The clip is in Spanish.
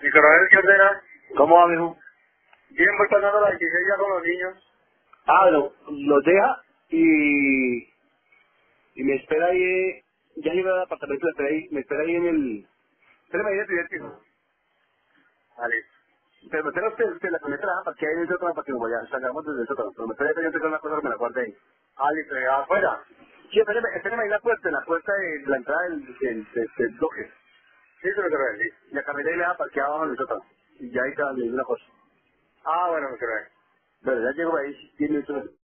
Mi coronel, ¿qué ordena? ¿Cómo va, mijo? Bien, voy pasando la 16 ya con los niños. Ah, bueno, los deja y me espera ahí, ya llegué al apartamento, me espera ahí en el... Espérame ahí en el primer piso. Vale. Pero me espera usted la conecta para que ahí en el sótano, para que como ya salgamos desde el sótano. Pero me espera ahí pendiente con una cosa que me la guarde ahí. Ah, listo, ya afuera. Sí, espérame ahí en la puerta de la entrada del bloque. Sí, mi coronel, sí. Y la camioneta ahí me deja parqueada abajo en el sótano. Y ya ahí está, le digo una cosa. Ah, bueno, mi coronel. Bueno, ya llego ahí 10 minutos.